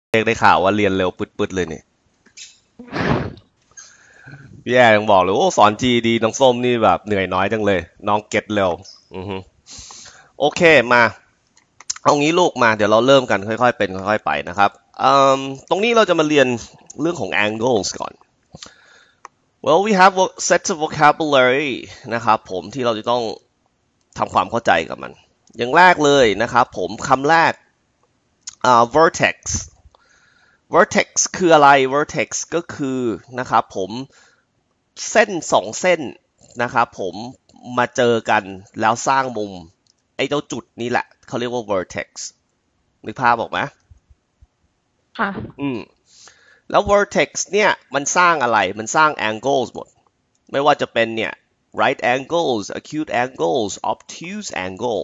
ได้ข่าวว่าเรียนเร็วปึ๊ดๆเลยเนี่ยพี่แอร์ยังบอกเลยโอ้สอนจีดีน้องส้มนี่แบบเหนื่อยน้อยจังเลยน้องเก็ตเร็วโอเคมาเอางี้ลูกมาเดี๋ยวเราเริ่มกันค่อยๆเป็นค่อยๆไปนะครับตรงนี้เราจะมาเรียนเรื่องของ angles ก่อน well we have sets of vocabulary นะครับผมที่เราจะต้องทำความเข้าใจกับมันอย่างแรกเลยนะครับผมคำแรกvertex vertex คืออะไร vertex ก็คือนะครับผมเส้นสองเส้นนะครับผมมาเจอกันแล้วสร้างมุมไอ้เจ้าจุดนี้แหละเขาเรียกว่า vertex นึกภาพออกไหมค่ะแล้ว vertex เนี่ยมันสร้างอะไรมันสร้าง angles หมดไม่ว่าจะเป็นเนี่ย right angles acute angles obtuse angle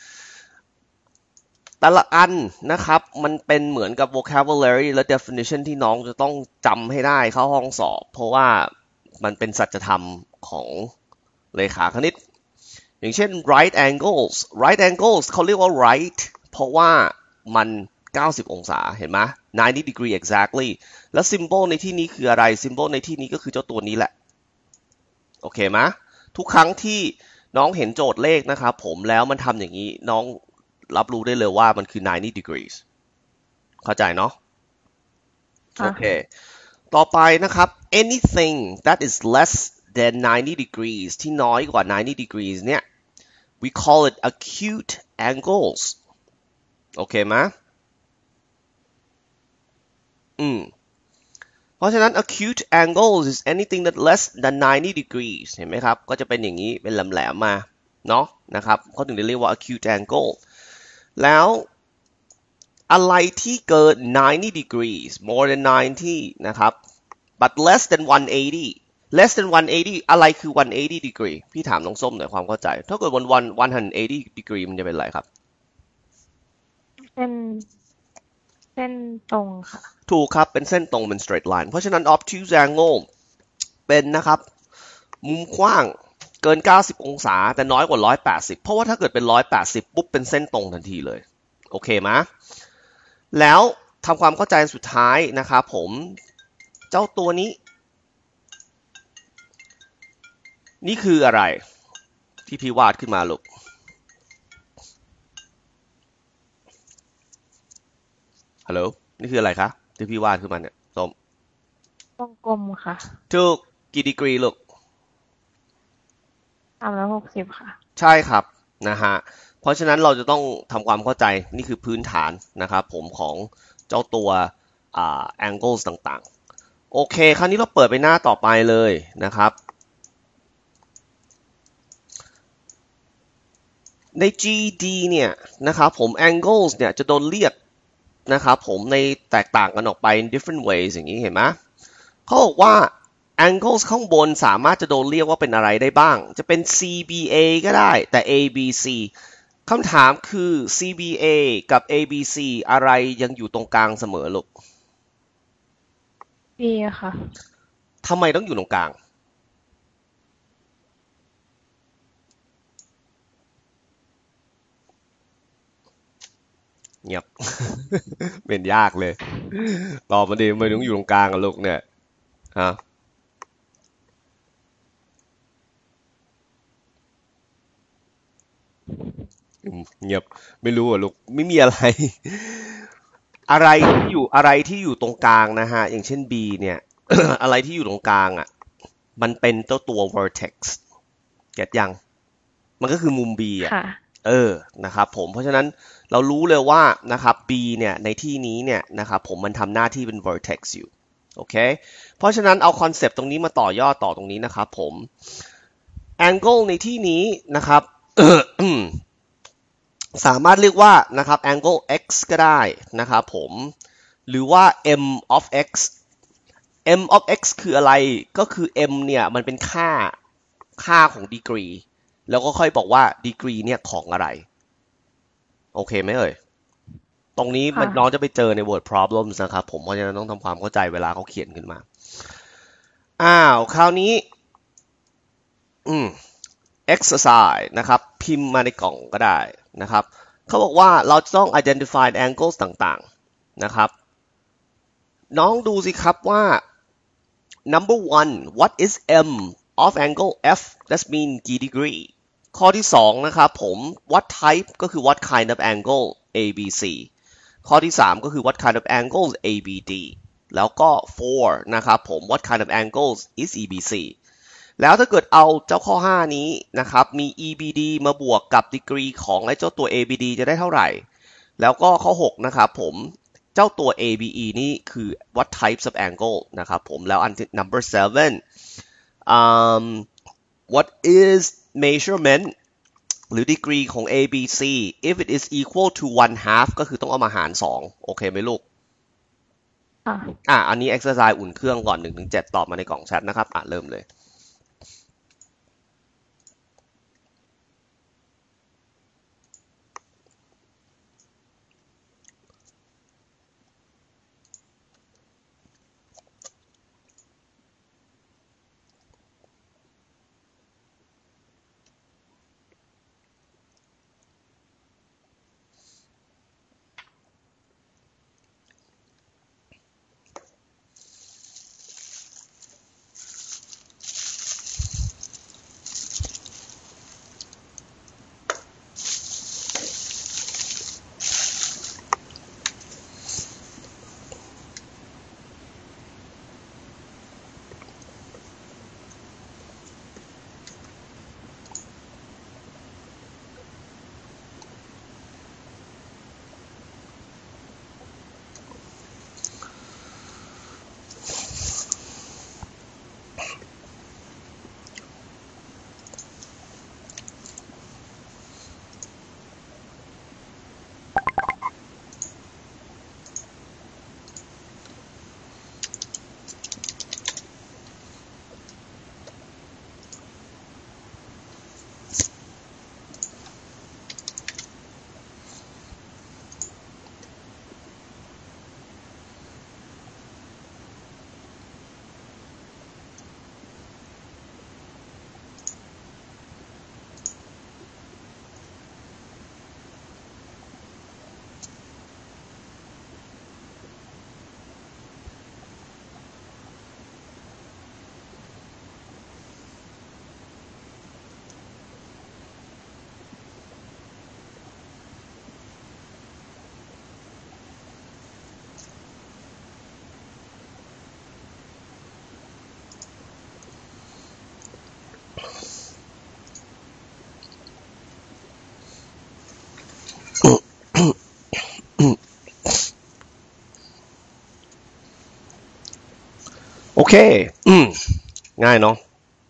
แต่ละอันนะครับมันเป็นเหมือนกับ vocabulary และ definition ที่น้องจะต้องจำให้ได้เข้าห้องสอบเพราะว่ามันเป็นสัจธรรมของเลขาคณิตอย่างเช่น right angles เขาเรียกว่า right เพราะว่ามัน90องศาเห็นไหม90 degree exactly แล้ว symbol ในที่นี้คืออะไร symbol ในที่นี้ก็คือเจ้าตัวนี้แหละโอเคไหมทุกครั้งที่น้องเห็นโจทย์เลขนะครับผมแล้วมันทำอย่างนี้น้องรับรู้ได้เลยว่ามันคือ90 degrees เข้าใจเนาะโอเคต่อไปนะครับ anything that is less than 90 degrees ที่น้อยกว่า90 degrees เนี่ย we call it acute angles โอเคไหมเพราะฉะนั้น acute angles is anything that less than 90 degrees เห็นไหมครับก็จะเป็นอย่างนี้เป็นแหลมๆมาเนาะนะครับเขาถึงได้เรียกว่า acute angle แล้วอะไรที่เกิน90 degrees more than 90นะครับ but less than 180 อะไรคือ180 degree พี่ถามน้องส้มหน่อยความเข้าใจถ้าเกิด180 degree มันจะเป็นอะไรครับเส้นตรงค่ะถูกครับเป็นเส้นตรงเป็น straight line เพราะฉะนั้น obtuse angle เป็นนะครับมุมกว้างเกิน90องศาแต่น้อยกว่า180เพราะว่าถ้าเกิดเป็น180ปุ๊บเป็นเส้นตรงทันทีเลยโอเคไหมแล้วทำความเข้าใจสุดท้ายนะครับผมเจ้าตัวนี้นี่คืออะไรที่พี่วาดขึ้นมาลูกฮัลโหลนี่คืออะไรคะที่พี่วาดขึ้นมาเนี่ยส้มวงกลมค่ะถูกกี่ดีกรีลูก 360ค่ะใช่ครับนะฮะเพราะฉะนั้นเราจะต้องทำความเข้าใจนี่คือพื้นฐานนะครับผมของเจ้าตัวangles ต่างๆโอเคคราวนี้เราเปิดไปหน้าต่อไปเลยนะครับใน GED เนี่ยนะครับผม angles เนี่ยจะโดนเรียกนะครับผมในแตกต่างกันออกไป in different ways อย่างนี้เห็นไหมเขาบอกว่า angles ข้างบนสามารถจะโดนเรียกว่าเป็นอะไรได้บ้างจะเป็น CBA ก็ได้แต่ ABC คำถามคือ CBA กับ ABC อะไรยังอยู่ตรงกลางเสมอลูก B ค่ะทำไมต้องอยู่ตรงกลางเงียบ เป็นยากเลยตอบมาดีไม่ต้องอยู่ตรงกลางกันลูกเนี่ยฮะเงียบไม่รู้อ่ะลูกไม่มีอะไร อะไรที่อยู่ตรงกลางนะฮะอย่างเช่น B เนี่ย อะไรที่อยู่ตรงกลางอ่ะมันเป็นเจ้าตัว vertex เก็ตยังมันก็คือมุม B อ่ะนะครับผมเพราะฉะนั้นเรารู้เลยว่านะครับ B เนี่ยในที่นี้เนี่ยนะครับผมมันทำหน้าที่เป็น vertex อยู่โอเคเพราะฉะนั้นเอาคอนเซปต์ตรงนี้มาต่อยอดต่อตรงนี้นะครับผม angle ในที่นี้นะครับ สามารถเรียกว่านะครับ angle x ก็ได้นะครับผมหรือว่า m of x m of x คืออะไรก็คือ m เนี่ยมันเป็นค่าของดีกรีแล้วก็ค่อยบอกว่าดีกรีเนี่ยของอะไรโอเคไหมเอ่ยตรงนี้มันน้องจะไปเจอใน word problems นะครับผมเพราะฉะนั้นต้องทำความเข้าใจเวลาเขาเขียนขึ้นมาคราวนี้exercise นะครับพิมพ์มาในกล่องก็ได้นะครับเขาบอกว่าเราจะต้อง identify angles ต่างๆนะครับน้องดูสิครับว่า number one what is m of angle f that mean กี่ degree ข้อที่2นะครับผม what type ก็คือ what kind of angle ABC ข้อที่3ก็คือ what kind of angles ABD แล้วก็ 4 นะครับผม what kind of angles is EBC แล้วถ้าเกิดเอาเจ้าข้อ5นี้นะครับมี EBD มาบวกกับ degree ของไอ้เจ้าตัว ABD จะได้เท่าไหร่แล้วก็ข้อ6นะครับผมเจ้าตัว ABE นี่คือ what types of angle นะครับผมแล้วอัน number 7 what is measurement หรือ degree ของ ABC if it is equal to 1/2 ก็คือต้องเอามาหาร2โอเคไหมลูกอันนี้ exercise อุ่นเครื่องก่อน 1-7 ตอบมาในกล่องแชทนะครับเริ่มเลยโอเคง่ายเนาะ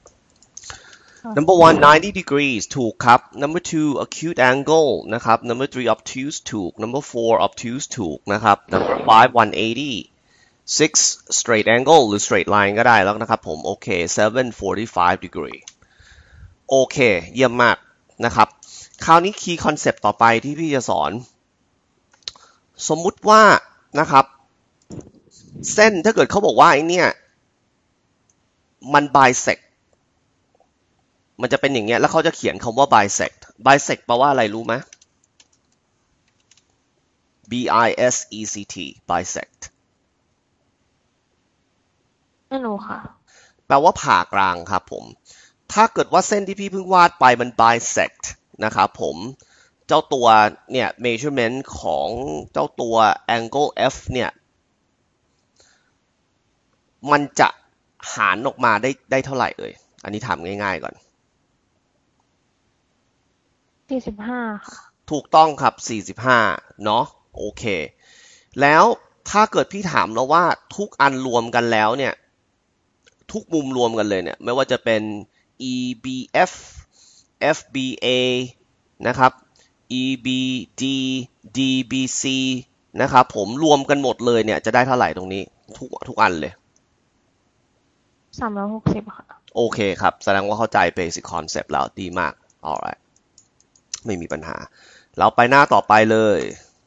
number 1 90 degrees ถูกครับ number 2 acute angle นะครับ number 3 obtuse ถูก number 4 obtuse ถูกนะครับ number 5 180 6 straight angle หรือ straight line ก็ได้แล้วนะครับผมโอเค7 45 degree โอเคเยี่ยมมากนะครับคราวนี้ key concept ต่อไปที่พี่จะสอนสมมุติว่านะครับเส้นถ้าเกิดเขาบอกว่าไอ้เนี่ยมัน bisect มันจะเป็นอย่างเงี้ยแล้วเขาจะเขียนคำว่า bisect bisect แปลว่าอะไรรู้ไหม bisect bisect ไม่รู้ค่ะแปลว่าผ่ากลางครับผมถ้าเกิดว่าเส้นที่พี่เพิ่งวาดไปมัน bisect นะครับผมเจ้าตัวเนี่ย measurement ของเจ้าตัว angle f เนี่ยมันจะหารออกมาได้เท่าไหร่เอ่ยอันนี้ถามง่ายๆก่อน 45ค่ะถูกต้องครับ45เนาะโอเคแล้วถ้าเกิดพี่ถามแล้วว่าทุกอันรวมกันแล้วเนี่ยทุกมุมรวมกันเลยเนี่ยไม่ว่าจะเป็น EBF FBA นะครับ EBD DBC นะครับผมรวมกันหมดเลยเนี่ยจะได้เท่าไหร่ตรงนี้ทุกอันเลย 360ค่ะโอเคครับแสดงว่าเข้าใจ basic concept แล้วดีมาก alright ไม่มีปัญหาเราไปหน้าต่อไปเลย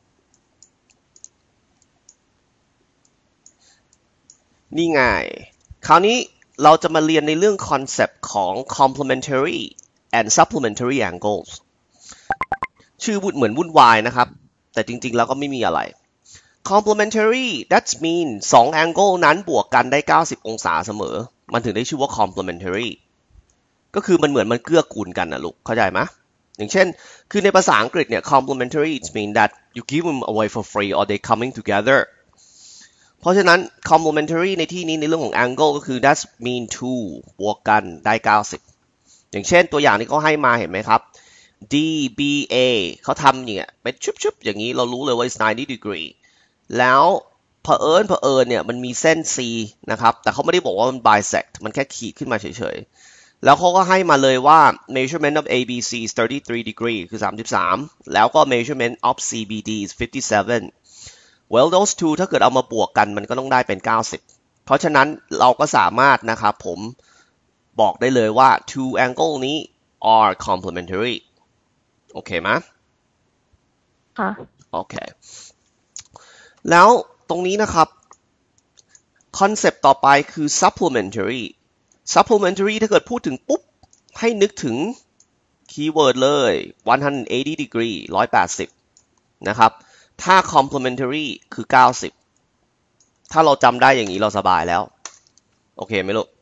นี่ไงคราวนี้เราจะมาเรียนในเรื่อง concept ของ complementary and supplementary angles ชื่อเหมือนวุ่นวายนะครับแต่จริงๆแล้วก็ไม่มีอะไร complementary that mean 2 angle นั้นบวกกันได้90องศาเสมอมันถึงได้ชื่อว่า complementary ก็คือมันเหมือนมันเกื้อกูลกันนะลูกเข้าใจไหมอย่างเช่นคือในภาษาอังกฤษเนี่ย complementary it mean that you give them away for free or they coming together เพราะฉะนั้น complementary ในที่นี้ในเรื่องของ angle ก็คือ that mean 2 บวกกันได้90อย่างเช่นตัวอย่างที่เขาให้มาเห็นไหมครับ DBA เขาทำเนี่ยเป็นชุบๆอย่างนี้เรารู้เลยว่า it's 90 degree แล้วเผอิญเนี่ยมันมีเส้น C นะครับแต่เขาไม่ได้บอกว่ามัน bisect มันแค่ขีดขึ้นมาเฉยๆแล้วเขาก็ให้มาเลยว่า measurement of ABC is 33 degree คือ33แล้วก็ measurement of CBD is 57 well those two ถ้าเกิดเอามาบวกกันมันก็ต้องได้เป็น90เพราะฉะนั้นเราก็สามารถนะครับผมบอกได้เลยว่า two angle นี้ are complementary โอเคไหมค่ะโอเคแล้วตรงนี้นะครับคอนเซปต์ต่อไปคือ supplementary ถ้าเกิดพูดถึงปุ๊บให้นึกถึงคีย์เวิร์ดเลย180 degree 180นะครับถ้า complementary คือ90ถ้าเราจำได้อย่างนี้เราสบายแล้วโอเคไหมลูก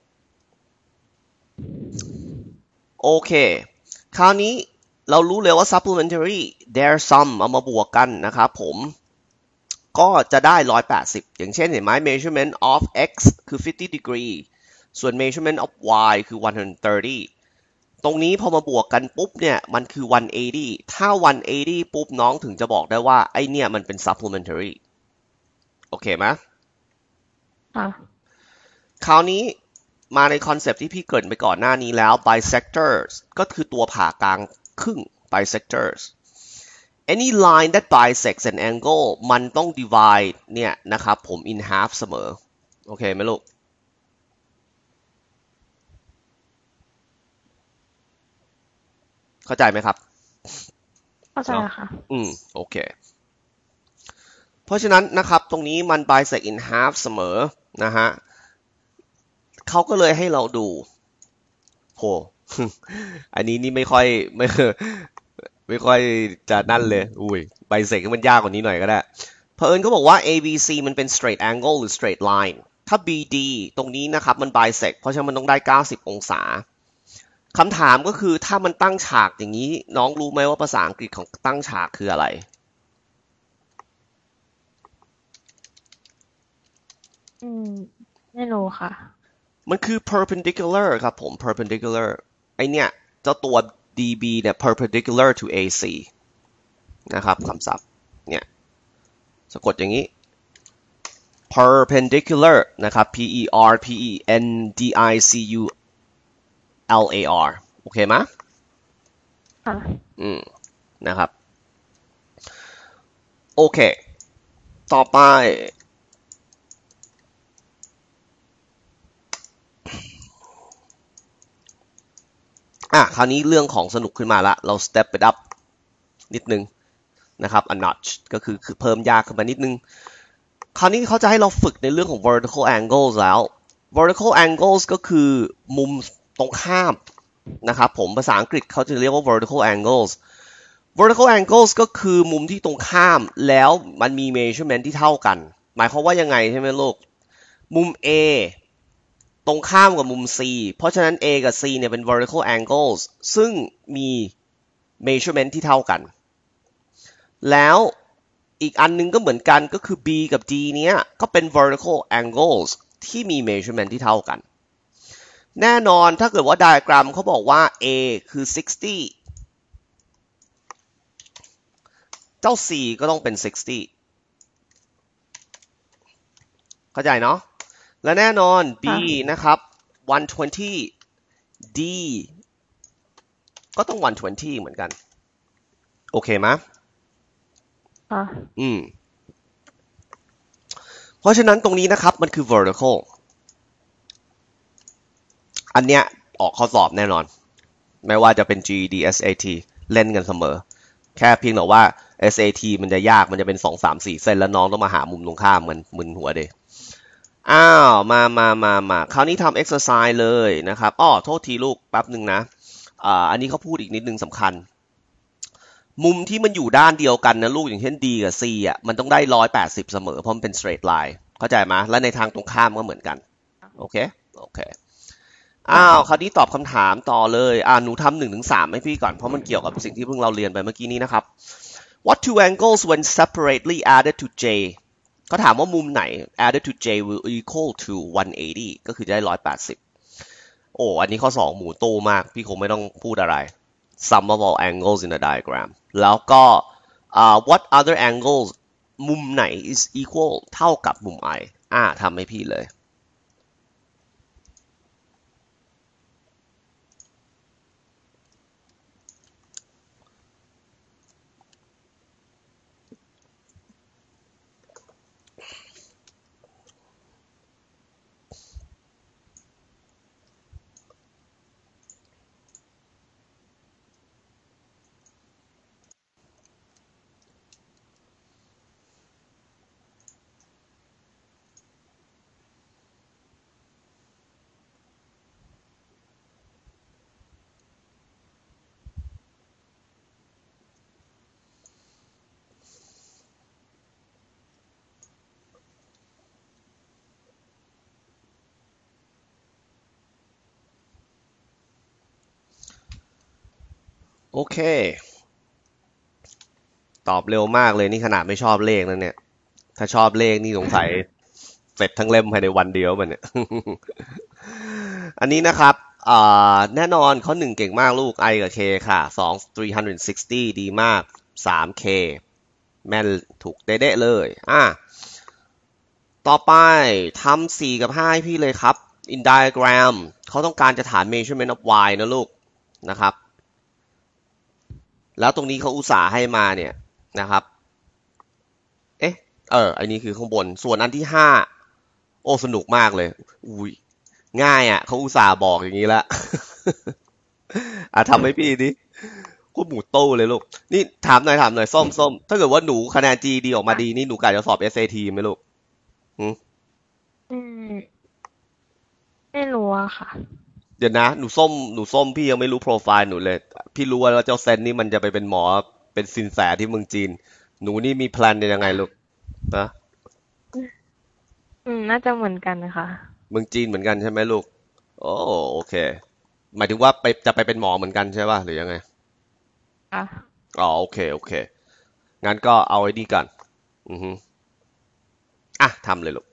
โอเคคราวนี้เรารู้เลยว่า supplementary their sum เอามาบวกกันนะครับผมก็จะได้180อย่างเช่นเห็นไหม measurement of x คือ50 degree ส่วน measurement of y คือ130ตรงนี้พอมาบวกกันปุ๊บเนี่ยมันคือ180ถ้า180ปุ๊บน้องถึงจะบอกได้ว่าไอเนี่ยมันเป็น supplementary โอเคไหมคราวนี้มาในคอนเซปต์ที่พี่เกริ่นไปก่อนหน้านี้แล้ว bisectors ก็คือตัวผ่ากลางครึ่ง bisectors any line that bisects an angle มันต้อง divide เนี่ยนะครับผม in half เสมอโอเคไหมลูกเข้าใจไหมครับเข้าใจค่ะโอเคเพราะฉะนั้นนะครับตรงนี้มัน bisect in half เสมอนะฮะเขาก็เลยให้เราดูโห อันนี้นี่ไม่ค่อยจะนั่นเลยอุ้ยไบเซกมันยากกว่านี้หน่อยก็ได้เผอิญเขาบอกว่า ABC มันเป็น straight angle หรือ straight line ถ้า BD ตรงนี้นะครับมัน bisect เพราะฉะนั้นมันต้องได้90องศาคำถามก็คือถ้ามันตั้งฉากอย่างนี้น้องรู้ไหมว่าภาษาอังกฤษของตั้งฉากคืออะไรไม่รู้ค่ะมันคือ perpendicular ครับผม perpendicular ไอเนี่ยเจ้าตัว DB เนี่ย perpendicular to AC นะครับคำศัพท์เนี่ยสะกดอย่างนี้ perpendicular นะครับ PERPENDICULAR โอเคไหมค่ะนะครับโอเคต่อไปคราวนี้เรื่องของสนุกขึ้นมาละเรา step it up นิดนึงนะครับ a notch ก็คือเพิ่มยากขึ้นมานิดนึงคราวนี้เขาจะให้เราฝึกในเรื่องของ vertical angles แล้ว vertical angles ก็คือมุมตรงข้ามนะครับผมภาษาอังกฤษเขาจะเรียกว่า vertical angles ก็คือมุมที่ตรงข้ามแล้วมันมี measurement ที่เท่ากันหมายความว่ายังไงใช่ไหมลูกมุม Aตรงข้ามกับมุม C เพราะฉะนั้น A กับ C เนี่ยเป็น vertical angles ซึ่งมี measurement ที่เท่ากันแล้วอีกอันนึงก็เหมือนกันก็คือ B กับ D เนี้ยก็เป็น vertical angles ที่มี measurement ที่เท่ากันแน่นอนถ้าเกิดว่า diagram เขาบอกว่า A คือ60เจ้า C ก็ต้องเป็น60เข้าใจเนาะและแน่นอน B นะครับ120 D ก็ต้อง120เหมือนกันโอเคไหมเพราะฉะนั้นตรงนี้นะครับมันคือ vertical อันเนี้ยออกข้อสอบแน่นอนไม่ว่าจะเป็น GED SAT เล่นกันเสมอแค่เพียงแต่ว่า SAT มันจะยากมันจะเป็น2 3 4เส้นแล้วน้องต้องมาหามุมตรงข้ามมันมึนหัวเดยมาคราวนี้ทำ exercise เลยนะครับโทษทีลูกแป๊บหนึ่งนะอันนี้เขาพูดอีกนิดนึงสำคัญมุมที่มันอยู่ด้านเดียวกันนะลูกอย่างเช่น D กับ C อ่ะมันต้องได้180เสมอเพราะมันเป็น straight line เข้าใจไหมและในทางตรงข้ามก็เหมือนกันโอเคโอเคคราวนี้ตอบคำถามต่อเลยหนูทำ1 ถึง 3ให้พี่ก่อนเพราะมันเกี่ยวกับสิ่งที่เพิ่งเราเรียนไปเมื่อกี้นี้นะครับ What two angles when separately added to J เขาถามว่ามุมไหน added to J will equal to 180ก็คือจะได้180อันนี้ข้อ2หมูตู้มากพี่คงไม่ต้องพูดอะไร sum of all angles in the diagram แล้วก็what other angles มุมไหน is equal เท่ากับมุม I ทำให้พี่เลยโอเคตอบเร็วมากเลยนี่ขนาดไม่ชอบเลขนะเนี่ยถ้าชอบเลขนี่สงสัยเสร็จทั้งเล่มภายในวันเดียวมันเนี่ย อันนี้นะครับแน่นอนข้อ1เก่งมากลูก I กับ K ค่ะ2 360ดีมาก 3K แม่นถูกเด๊ะๆเลยต่อไปทำ4กับ5ให้พี่เลยครับ in diagram เขาต้องการจะถาม measurement of y นะลูกนะครับแล้วตรงนี้เขาอุตส่าห์ให้มาเนี่ยนะครับอันนี้คือข้างบนส่วนอันที่5สนุกมากเลยอุ้ยง่ายเขาอุตส่าห์บอกอย่างนี้แล้ว ทำให้พี่ดิกูหมูโต้เลยลูกนี่ถามหน่อยส้มถ้าเกิดว่าหนูคะแนน GD ออกมาดีนี่หนูกะจะสอบ SAT ไหมลูกอืมไม่รู้อะค่ะเดี๋ยวนะหนูส้มพี่ยังไม่รู้โปรไฟล์หนูเลยพี่รู้ว่าเจ้าเซนนี่มันจะไปเป็นหมอเป็นซินแสที่เมืองจีนหนูนี่มีแพลนยังไงลูกนะน่าจะเหมือนกันนะคะเมืองจีนเหมือนกันใช่ไหมลูกโอเคหมายถึงว่าจะไปเป็นหมอเหมือนกันใช่ป่ะหรือยังไงค่ะโอเคงั้นก็เอาไอ้นี่กันทำเลยลูก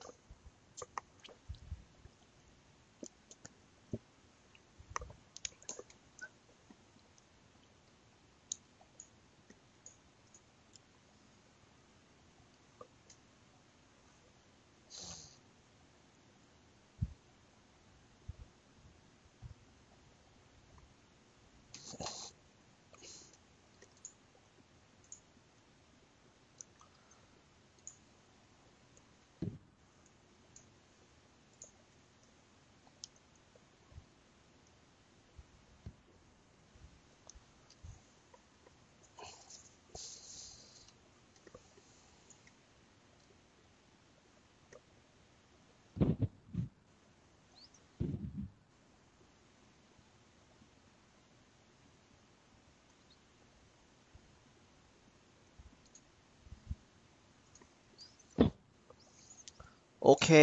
โอเค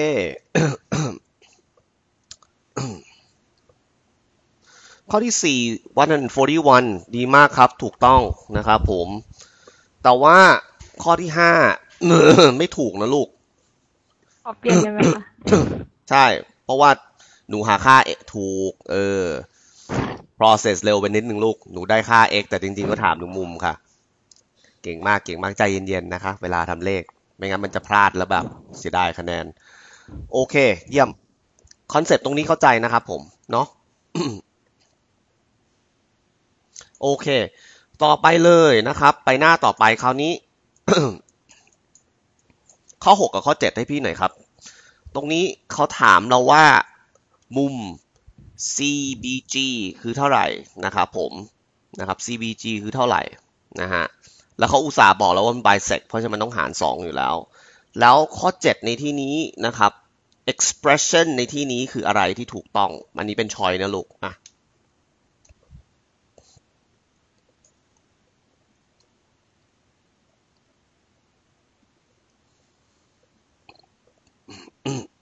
ข้อที่4 141ดีมากครับถูกต้องนะครับผมแต่ว่าข้อที่5ไม่ถูกนะลูกขอเปลี่ยนได้ไหมคะใช่เพราะว่าหนูหาค่าถูกprocess เร็วไปนิดนึงลูกหนูได้ค่า x แต่จริงๆก็ถามถึงมุมค่ะเก่งมากใจเย็นๆนะคะเวลาทำเลขไม่งั้นมันจะพลาดแล้วแบบเสียดายคะแนนโอเคเยี่ยมคอนเซ็ปต์ตรงนี้เข้าใจนะครับผมเนาะ โอเคต่อไปเลยนะครับไปหน้าต่อไปคราวนี้ ข้อ6กับข้อ7ให้พี่หน่อยครับตรงนี้เขาถามเราว่ามุม CBG คือเท่าไหร่นะครับผมนะครับ CBG คือเท่าไหร่นะฮะแล้วเขาอุตส่าห์บอกแล้วว่ามัน bisect เพราะฉะนั้นมันต้องหาร2อยู่แล้วข้อ7ในที่นี้นะครับ expression ในที่นี้คืออะไรที่ถูกต้องอันนี้เป็น choice นะลูก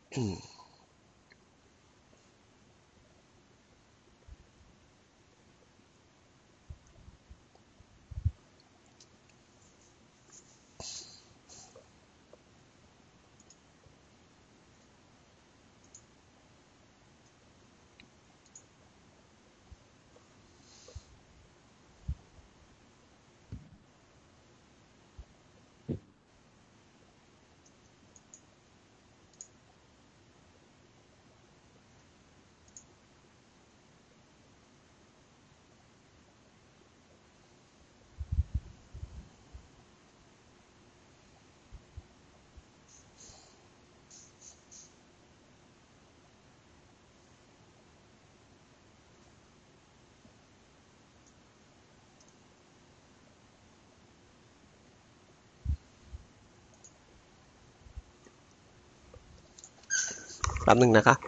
แป๊บนึงนะคะ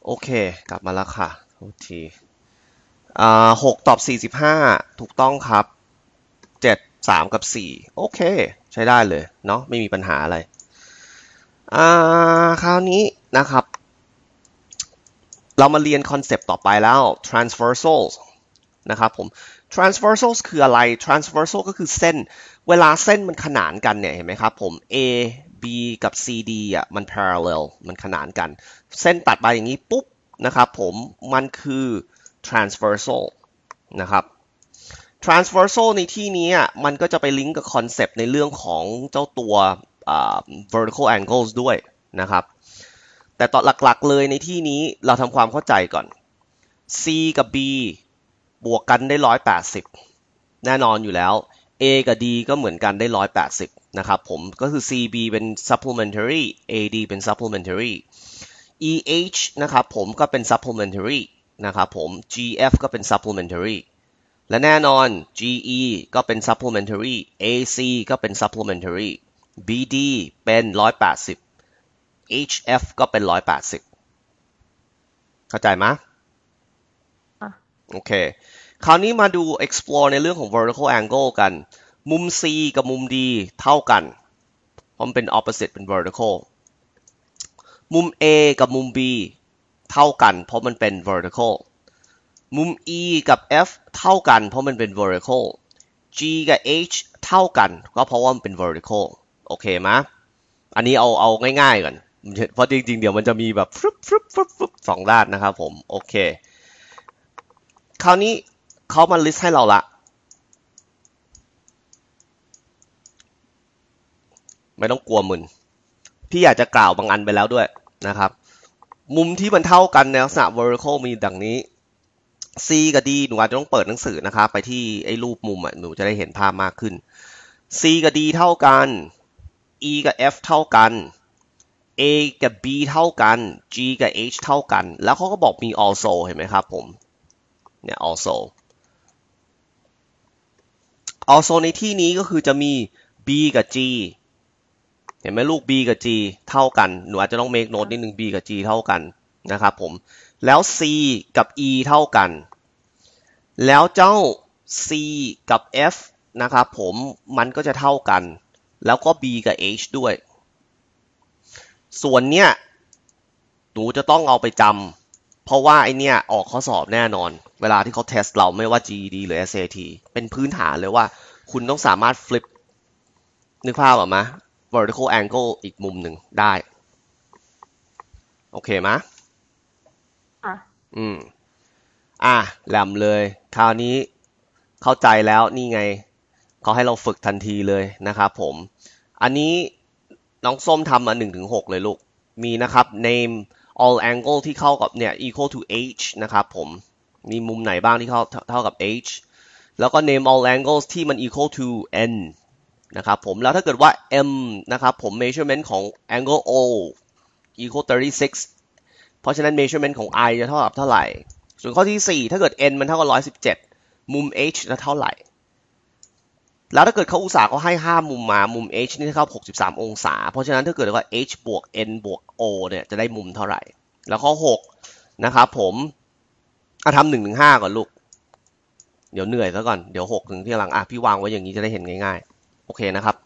โอเคกลับมาแล้วค่ะโทษที6ตอบ45ถูกต้องครับ7 3กับ4โอเคใช้ได้เลยเนาะไม่มีปัญหาอะไรคราวนี้นะครับเรามาเรียนคอนเซปต์ต่อไปแล้ว transversals นะครับผม transversals คืออะไร transversal ก็คือเส้นเวลาเส้นมันขนานกันเนี่ยเห็นไหมครับผม A B กับ CD อ่ะมัน parallel มันขนานกันเส้นตัดไปอย่างนี้ปุ๊บนะครับผมมันคือ transversal นะครับ transversal ในที่นี้อ่ะมันก็จะไปลิงก์กับคอนเซปต์ในเรื่องของเจ้าตัวvertical angles ด้วยนะครับแต่ตอนหลักๆเลยในที่นี้เราทำความเข้าใจก่อน C กับ B บวกกันได้180แน่นอนอยู่แล้ว A กับ D ก็เหมือนกันได้180นะครับผมก็คือ CB เป็น supplementary AD เป็น supplementary EH นะครับผมก็เป็น supplementary นะครับผม GF ก็เป็น supplementary และแน่นอน GE ก็เป็น supplementary AC ก็เป็น supplementary BD เป็น180 HF ก็เป็น180เข้าใจไหมโอเคคราวนี้มาดู explore ในเรื่องของ vertical angle กันมุม C กับมุม D เท่ากันเพราะมันเป็น opposite เป็น vertical มุม A กับมุม B เท่ากันเพราะมันเป็น vertical มุม E กับ F เท่ากันเพราะมันเป็น vertical G กับ H เท่ากันก็เพราะว่ามันเป็น vertical โอเคไหมอันนี้เอาง่ายๆก่อนเพราะจริงๆเดี๋ยวมันจะมีแบบฟึบฟึบฟึบฟึบสองด้านนะครับผมโอเคคราวนี้เขามา list ให้เราละไม่ต้องกลัวมึนพี่อยากจะกล่าวบางอันไปแล้วด้วยนะครับมุมที่มันเท่ากันในลักษณะ vertical มีดังนี้ C กับ D หนูอาจจะต้องเปิดหนังสือนะครับไปที่ไอ้รูปมุมอ่ะหนูจะได้เห็นภาพมากขึ้น C กับ D เท่ากัน E กับ F เท่ากัน A กับ B เท่ากัน G กับ H เท่ากันแล้วเขาก็บอกมี also เห็นไหมครับผมเนี่ย also ในที่นี้ก็คือจะมี B กับ G เห็นไหมลูก B กับ G เท่ากันหนูอาจจะต้อง make note นิดนึง B กับ G เท่ากันนะครับผมแล้ว C กับ E เท่ากันแล้วเจ้า C กับ F นะครับผมมันก็จะเท่ากันแล้วก็ B กับ H ด้วยส่วนเนี้ยหนูจะต้องเอาไปจำเพราะว่าไอเนี้ยออกข้อสอบแน่นอนเวลาที่เขาเทสเราไม่ว่า GED หรือ SAT เป็นพื้นฐานเลยว่าคุณต้องสามารถ flip นึกภาพออกไหม vertical angle อีกมุมหนึ่งได้โอเคไหมแหลมเลยคราวนี้เข้าใจแล้วนี่ไงเขาให้เราฝึกทันทีเลยนะครับผมอันนี้น้องส้มทำมา1 ถึง 6เลยลูกมีนะครับ name all angle ที่เข้ากับเนี่ย equal to h นะครับผมมีมุมไหนบ้างที่เท่ากับ h แล้วก็ name all angles ที่มัน equal to n นะครับผมแล้วถ้าเกิดว่า m นะครับผม measurement ของ angle o equal 36เพราะฉะนั้น measurement ของ i จะเท่ากับเท่าไหร่ส่วนข้อที่4ถ้าเกิด n มันเท่ากับ117มุม h จะเท่าไหร่แล้วถ้าเกิดเขาอุตส่าห์เขาให้5มุมมามุม h นี่เท่ากับ63องศาเพราะฉะนั้นถ้าเกิดว่า h บวก n บวก o เนี่ยจะได้มุมเท่าไหร่แล้วข้อ6นะครับผมทำ1 ถึง 5ก่อนลูกเดี๋ยวเหนื่อยซะก่อนเดี๋ยว6 ถึงที่หลังพี่วางไว้อย่างนี้จะได้เห็นง่ายๆโอเคนะครับ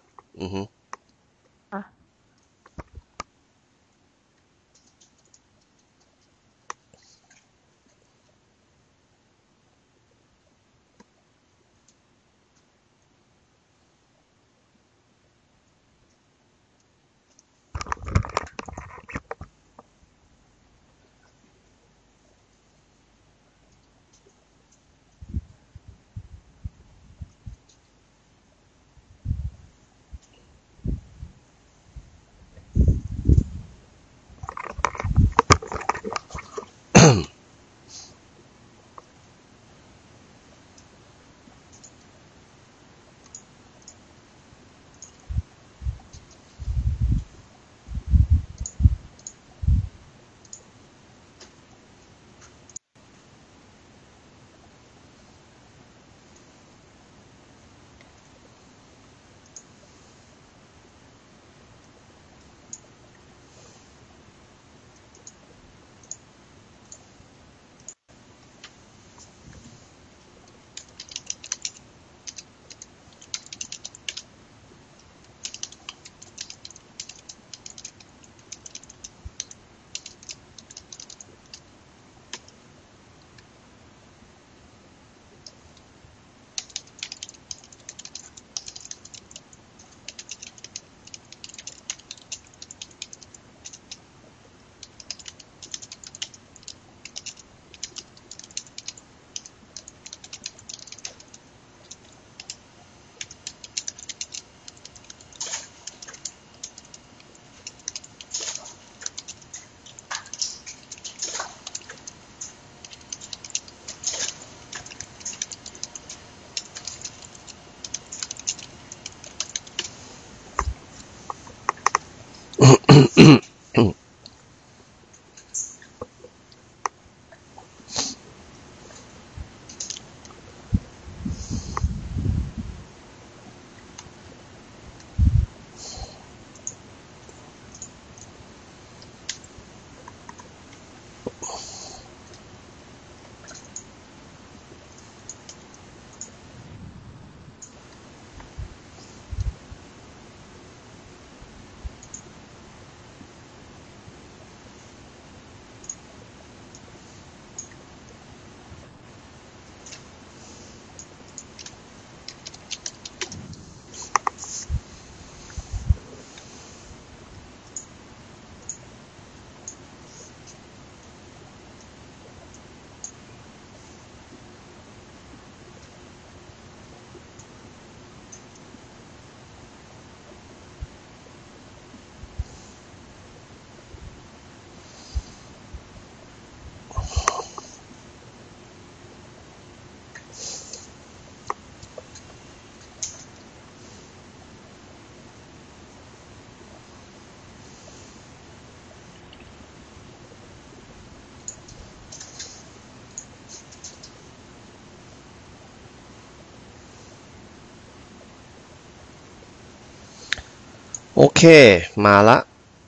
โอเคมาละ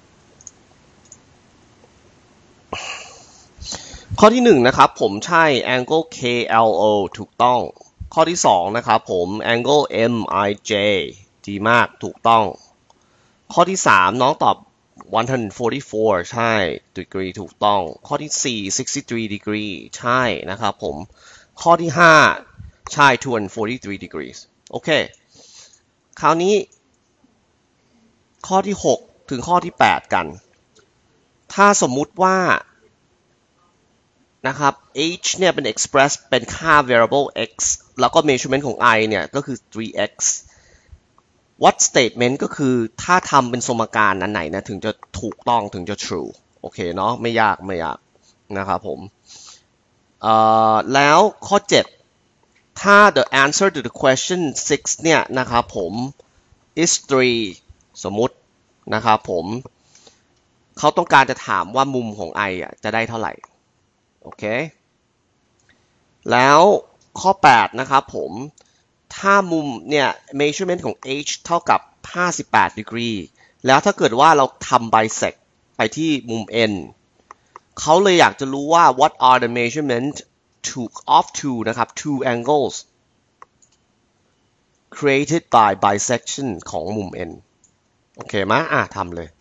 ข้อที่1นะครับผมใช่ angle KLO ถูกต้องข้อที่2นะครับผม angle MIJ ดีมากถูกต้องข้อที่3น้องตอบ144ใช่ degree ถูกต้องข้อที่4 63 degree ใช่นะครับผมข้อที่5ใช่243 degrees โอเคคราวนี้ข้อที่6ถึงข้อที่8กันถ้าสมมุติว่านะครับ h เนี่ยเป็น express เป็นค่า variable x แล้วก็ measurement ของ I เนี่ยก็คือ 3x what statement ก็คือถ้าทำเป็นสมการอันไหนนะถึงจะถูกต้องถึงจะ true โอเคเนาะไม่ยากนะครับผมแล้วข้อ7ถ้า the answer to the question 6เนี่ยนะครับผม is 3สมมุตินะครับผมเขาต้องการจะถามว่ามุมของ I จะได้เท่าไหร่โอเคแล้วข้อ8นะครับผมถ้ามุมเนี่ย measurement ของ h เท่ากับ58 degree แล้วถ้าเกิดว่าเราทำ bisect ไปที่มุม n เขาเลยอยากจะรู้ว่า what are the measurement of two นะครับ two angles created by bisection ของมุม n โอเคไหมทำเลย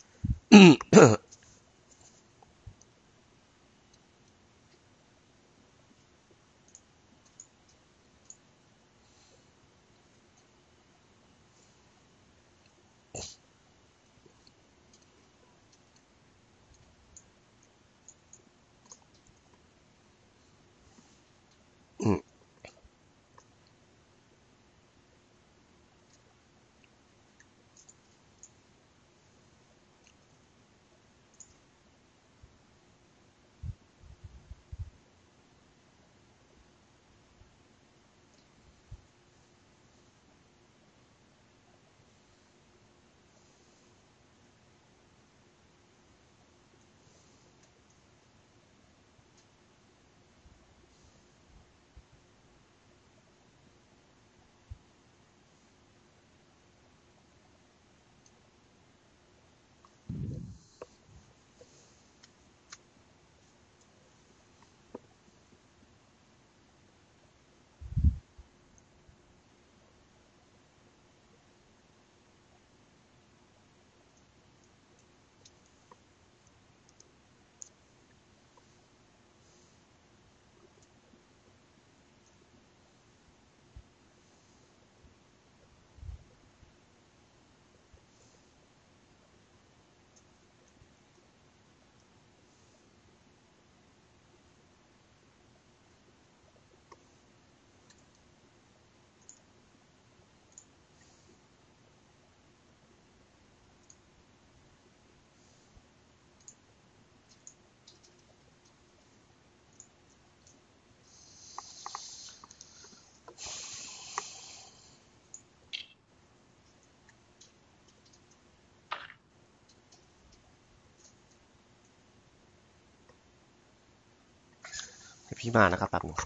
พี่มานะครับแป๊บนึง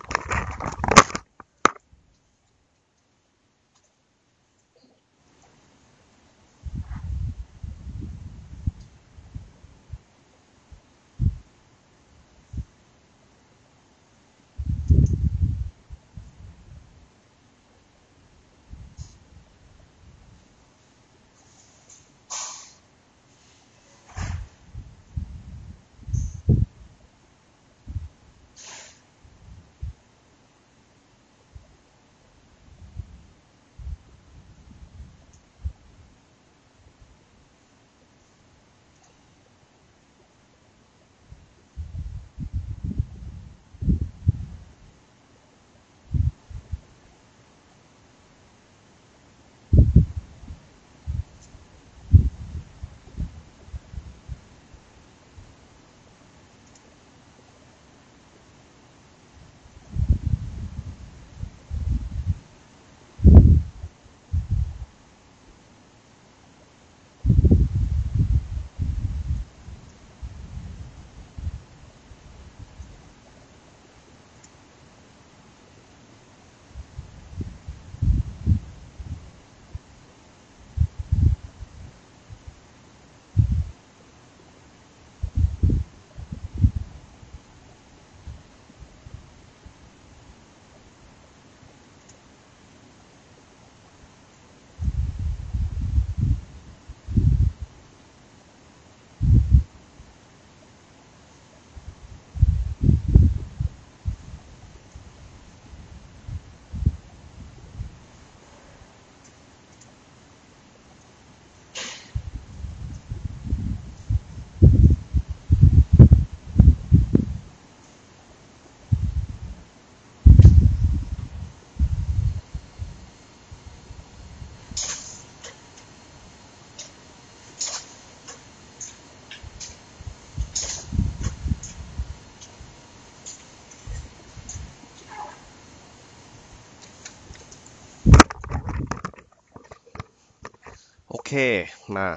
มา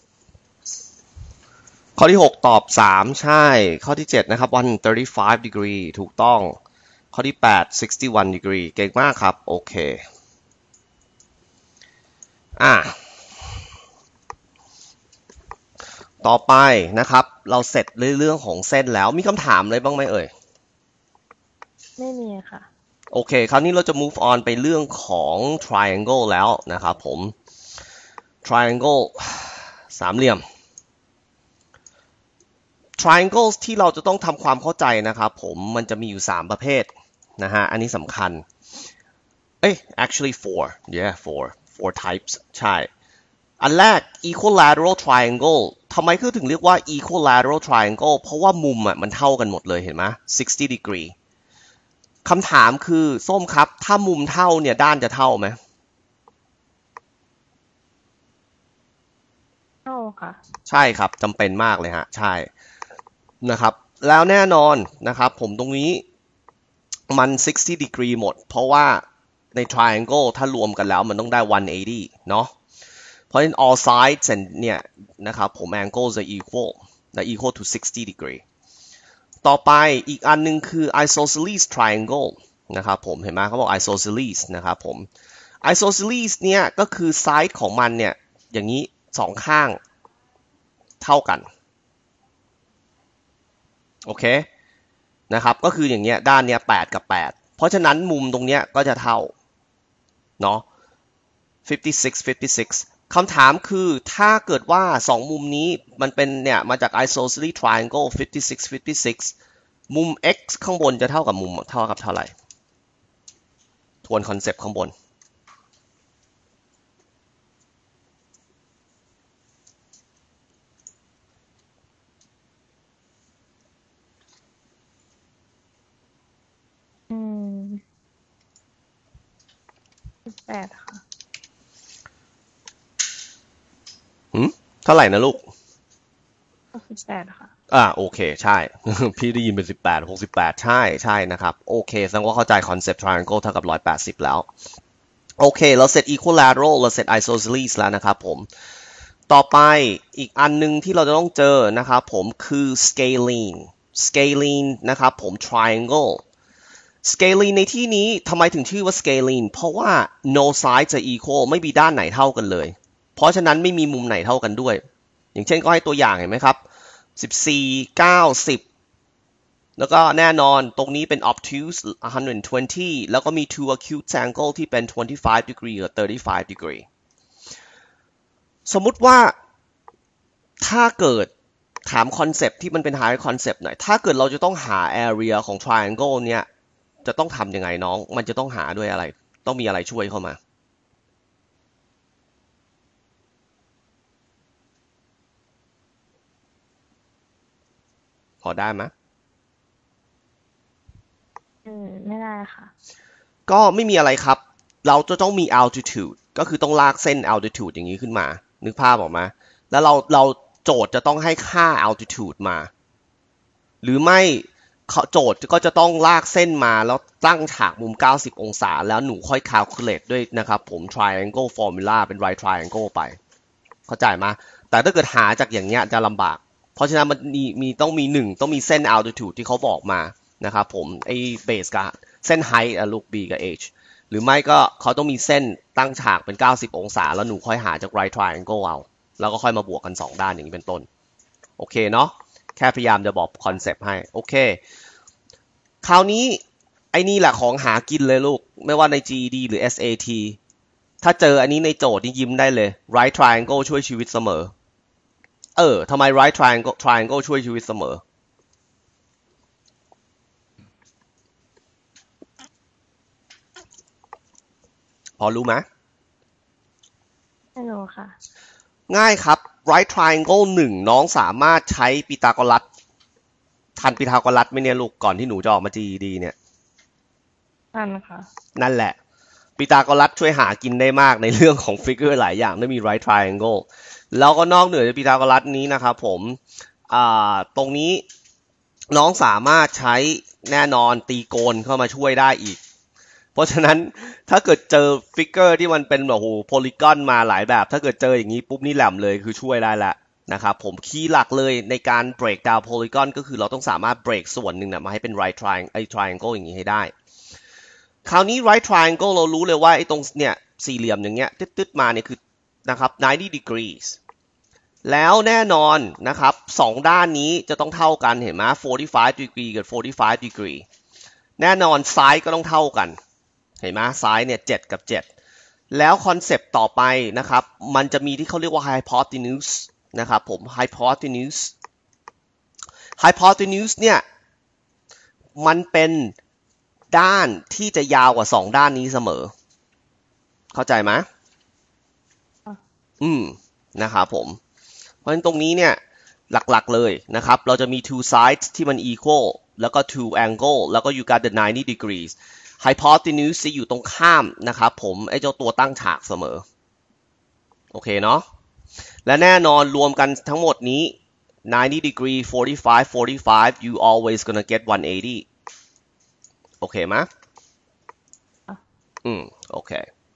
ข้อที่6ตอบ3ใช่ข้อที่7นะครับ135 degree ถูกต้องข้อที่8 61 degree เก่งมากครับโอเคต่อไปนะครับเราเสร็จเรื่องของเส้นแล้วมีคำถามอะไรบ้างไหมเอ่ยไม่มีค่ะโอเคคราวนี้เราจะ move on ไปเรื่องของ triangle แล้วนะครับผม triangle สามเหลี่ยม triangles ที่เราจะต้องทำความเข้าใจนะครับผมมันจะมีอยู่3ประเภทนะฮะอันนี้สำคัญactually four types ใช่อันแรก equilateral triangle ทำไมถึงเรียกว่า equilateral triangle เพราะว่ามุมมันเท่ากันหมดเลยเห็นไหม60 degree คำถามคือส้มครับถ้ามุมเท่าเนี่ยด้านจะเท่าไหมเท่าค่ะใช่ครับจำเป็นมากเลยฮะใช่นะครับแล้วแน่นอนนะครับผมตรงนี้มัน60 degree หมดเพราะว่าใน triangle ถ้ารวมกันแล้วมันต้องได้180เนาะเพราะฉะนั้น all sides and เนี่ยนะครับผม angles are equal to 60 degree ต่อไปอีกอันนึงคือ isosceles triangle นะครับผมเห็นไหมเขาบอก isosceles นะครับผม isosceles เนี่ยก็คือ side ของมันเนี่ยอย่างนี้2ข้างเท่ากันโอเคนะครับก็คืออย่างเงี้ยด้านเนี้ย8กับ8เพราะฉะนั้นมุมตรงเนี้ยก็จะเท่าเนาะ56คำถามคือถ้าเกิดว่า2มุมนี้มันเป็นเนี่ยมาจาก isosceles triangle 56มุม x ข้างบนจะเท่ากับมุมเท่ากับเท่าไหร่ทวนคอนเซปต์ข้างบน 18ค่ะเท่าไหร่นะลูก 68ค่ะโอเคใช่ พี่ได้ยินเป็น68ใช่นะครับโอเคแสดงว่าเข้าใจคอนเซปต์ triangle เท่ากับ180แล้วโอเคเราเสร็จ equilateral เราเสร็จ isosceles แล้วนะครับผมต่อไปอีกอันนึงที่เราจะต้องเจอนะครับผมคือ scalene นะครับผม triangle scalene ในที่นี้ทำไมถึงชื่อว่า scalene เพราะว่า no sides are equal ไม่มีด้านไหนเท่ากันเลยเพราะฉะนั้นไม่มีมุมไหนเท่ากันด้วยอย่างเช่นก็ให้ตัวอย่างเห็นไหมครับ14 9 10แล้วก็แน่นอนตรงนี้เป็น obtuse 120แล้วก็มี two acute angle ที่เป็น25 degree กับ35 degree สมมุติว่าถ้าเกิดถามคอนเซปต์ที่มันเป็น high concept หน่อยถ้าเกิดเราจะต้องหา area ของ triangle เนี่ยจะต้องทำยังไงน้องมันจะต้องหาด้วยอะไรต้องมีอะไรช่วยเข้ามาพอได้ไหมไม่ได้ค่ะก็ไม่มีอะไรครับเราจะต้องมี altitude ก็คือต้องลากเส้น altitude อย่างนี้ขึ้นมานึกภาพออกไหมแล้วเราโจทย์จะต้องให้ค่า altitude มาหรือไม่โจทย์ก็จะต้องลากเส้นมาแล้วตั้งฉากมุม90องศาแล้วหนูค่อย calculate ด้วยนะครับผม triangle formula เป็น right triangle ไปเข้าใจไหมแต่ถ้าเกิดหาจากอย่างเงี้ยจะลำบากเพราะฉะนั้นมันต้องมีต้องมีเส้น altitude ที่เขาบอกมานะครับผมไอ้ base กับเส้น height ลูก b กับ h หรือไม่ก็เขาต้องมีเส้นตั้งฉากเป็น90องศาแล้วหนูค่อยหาจาก right triangle เอาแล้วก็ค่อยมาบวกกัน2ด้านอย่างนี้เป็นต้นโอเคเนาะแค่พยายามจะบอกคอนเซปต์ให้โอเคคราวนี้ไอ้นี่แหละของหากินเลยลูกไม่ว่าใน GED หรือ SAT ถ้าเจออันนี้ในโจทย์นี่ยิ้มได้เลย right triangle ช่วยชีวิตเสมอทำไม right triangle ช่วยชีวิตเสมอพอรู้ไหมไม่รู้ค่ะง่ายครับ right triangle 1น้องสามารถใช้พีทาโกรัสทันพีทาโกรัสไหมเนี่ยลูกก่อนที่หนูจะออกมา GED เนี่ยทันค่ะนั่นแหละพีทาโกรัสช่วยหากินได้มากในเรื่องของฟิกเกอร์หลายอย่างได้มี right triangle แล้วก็นอกเหนือจากพีทาโกรัสนี้นะครับผมตรงนี้น้องสามารถใช้แน่นอนตีโกณเข้ามาช่วยได้อีกเพราะฉะนั้นถ้าเกิดเจอฟิกเกอร์ที่มันเป็นแบบโอ้โหโพลีกอนมาหลายแบบถ้าเกิดเจออย่างนี้ปุ๊บนี่แหลมเลยคือช่วยได้ละนะครับผมคีย์หลักเลยในการ break down polygon ก็คือเราต้องสามารถ break ส่วนหนึ่งนะมาให้เป็น right triangle อย่างนี้ให้ได้คราวนี้ right triangle เรารู้เลยว่าไอ้ตรงเนี่ยสี่เหลี่ยมอย่างเงี้ยตึ๊ดๆมาเนี่ยคือนะครับ90 degrees แล้วแน่นอนนะครับสองด้านนี้จะต้องเท่ากันเห็นไหม45 degree กับ45 degree แน่นอนซ้ายก็ต้องเท่ากันเห็นไหมซ้ายเนี่ย7กับ7แล้วคอนเซปต์ต่อไปนะครับมันจะมีที่เขาเรียกว่า hypotenuse นะครับผม hypotenuse เนี่ยมันเป็นด้านที่จะยาวกว่า2ด้านนี้เสมอเข้าใจไหมนะครับผมเพราะฉะนั้นตรงนี้เนี่ยหลักๆเลยนะครับเราจะมี two sides ที่มัน equal แล้วก็ two angle แล้วก็ you got the 90 degrees hypotenuse จะอยู่ตรงข้ามนะครับผมไอ้เจ้าตัวตั้งฉากเสมอโอเคเนาะและแน่นอนรวมกันทั้งหมดนี้90 degree 45 you always gonna get 180โอเคไหมโอเค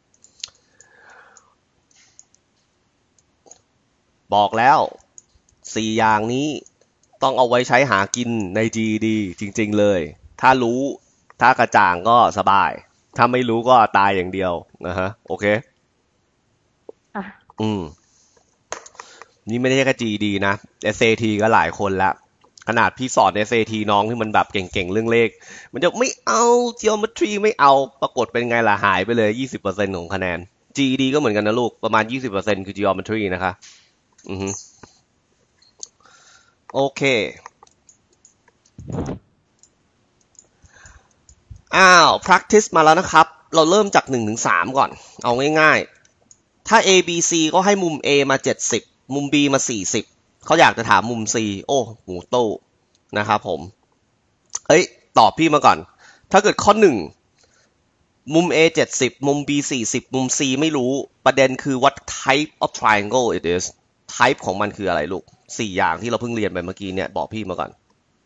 บอกแล้ว4อย่างนี้ต้องเอาไว้ใช้หากินใน GED จริงๆเลยถ้ารู้ถ้ากระจ่างก็สบายถ้าไม่รู้ก็ตายอย่างเดียวนะฮะโอเคนี่ไม่ได้แค่ GED นะ SAT ก็หลายคนละขนาดพี่สอน SAT น้องที่มันแบบเก่งๆเรื่องเลขมันจะไม่เอา geometry ไม่เอาปรากฏเป็นไงล่ะหายไปเลย 20% ของคะแนน GED ก็เหมือนกันนะลูกประมาณ 20% คือ geometry นะคะโอเคpractice มาแล้วนะครับเราเริ่มจาก1 ถึง 3ก่อนเอาง่ายๆถ้า A B C ก็ให้มุม A มา70มุม B มา40เขาอยากจะถามมุม C โอ้หมูตู้นะครับผมตอบพี่มาก่อนถ้าเกิดข้อ1มุม A 70มุม B 40มุม C ไม่รู้ประเด็นคือ what type of triangle it is type ของมันคืออะไรลูก4อย่างที่เราเพิ่งเรียนไปเมื่อกี้เนี่ยบอกพี่มาก่อน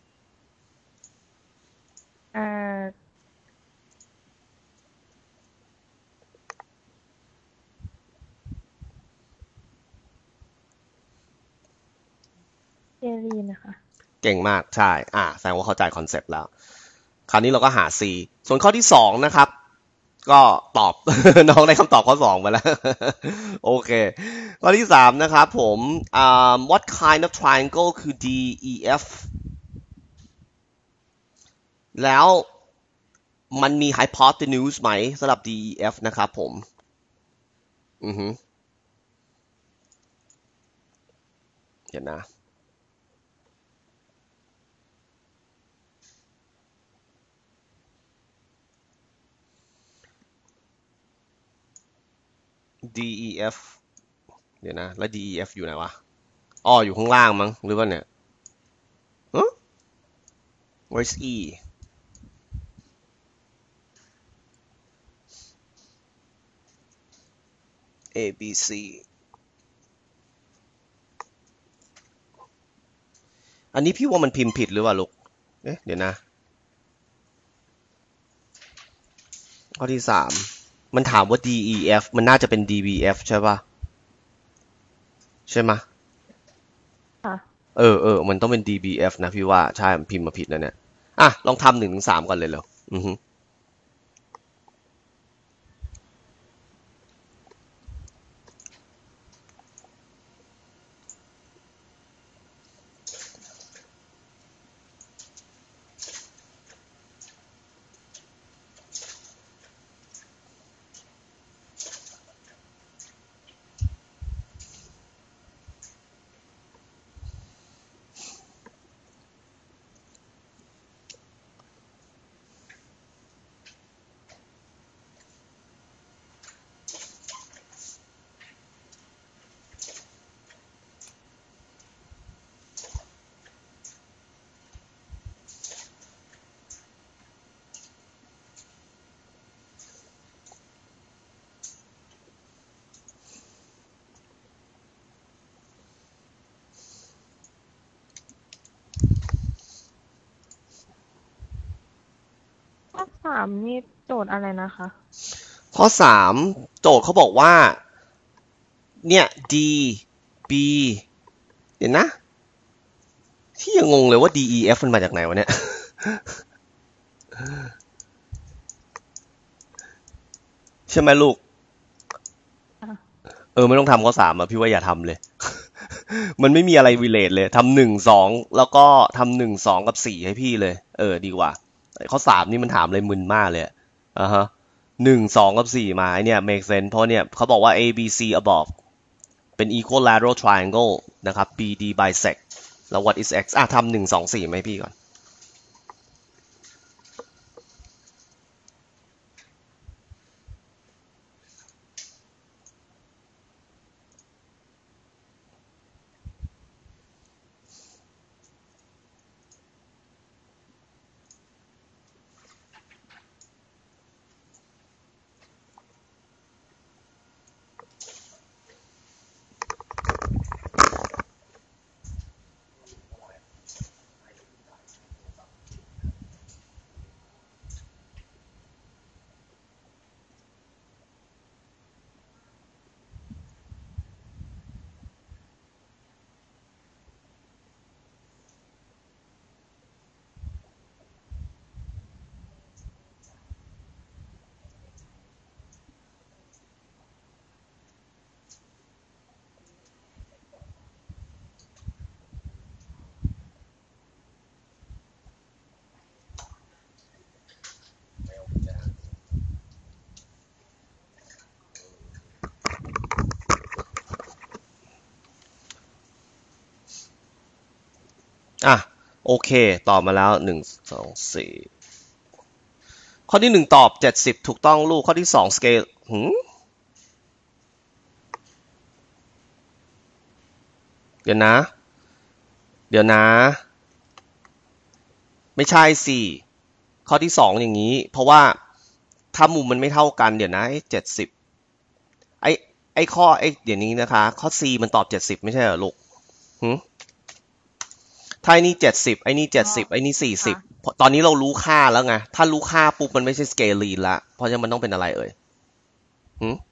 เจลีนนะคะเก่งมากใช่แสดงว่าเข้าใจคอนเซปต์แล้วคราวนี้เราก็หา C ส่วนข้อที่2นะครับก็ตอบ น้องได้คำตอบข้อ2มาแล้ว โอเคข้อที่3นะครับผมwhat kind of triangle คือ DEF แล้วมันมี hypotenuse ไหมสำหรับ DEF นะครับผมเดี๋ยวนะ DEF เดี๋ยวนะแล้ว DEF อยู่ไหนวะอยู่ข้างล่างมั้งหรือว่าเนี่ยwhere's E A B C อันนี้พี่ว่ามันพิมพ์ผิดหรือว่าลูกเดี๋ยวนะข้อที่3มันถามว่า DEF มันน่าจะเป็น DBF ใช่ป่ะใช่ไหมมันต้องเป็น DBF นะพี่ว่าใช่มันพิมพ์มาผิดนะเนี่ยลองทำ1 ถึง 3ก่อนเลยเหรอข้อ3นี่โจทย์อะไรนะคะข้อ3โจทย์เขาบอกว่าเนี่ย D B เดี๋ยวนะที่ยังงงเลยว่า D E F มันมาจากไหนวะเนี่ย ใช่ไหมลูกค่ะไม่ต้องทำข้อ3อ่ะพี่ว่าอย่าทำเลย มันไม่มีอะไร relate เลยทำ1 2แล้วก็ทำ1 2กับ4ให้พี่เลยดีกว่าข้อ3นี่มันถามอะไรมึนมากเลยฮะ1 2กับ4มาเนี่ย make sense เพราะเนี่ยเขาบอกว่า A B C above เป็น equilateral triangle นะครับ BD bisect แล้ว what is x ทำ1 2 4ไหมพี่ก่อนโอเคตอบมาแล้ว1 2 4ข้อที่1ตอบ70ถูกต้องลูกข้อที่2 scale เดี๋ยวนะไม่ใช่สิข้อที่2อย่างนี้เพราะว่าถ้ามุมมันไม่เท่ากันเดี๋ยวนะ70ไอ้ข้อเดี๋ยวนี้นะคะข้อ C มันตอบ70ไม่ใช่เหรอลูกถ้าไอ้นี่70ไอ้นี่70ไอ้นี่40ตอนนี้เรารู้ค่าแล้วไงถ้ารู้ค่าปุ๊บมันไม่ใช่สเกลีนละเพราะฉะนั้นมันต้องเป็นอะไรเอ่ย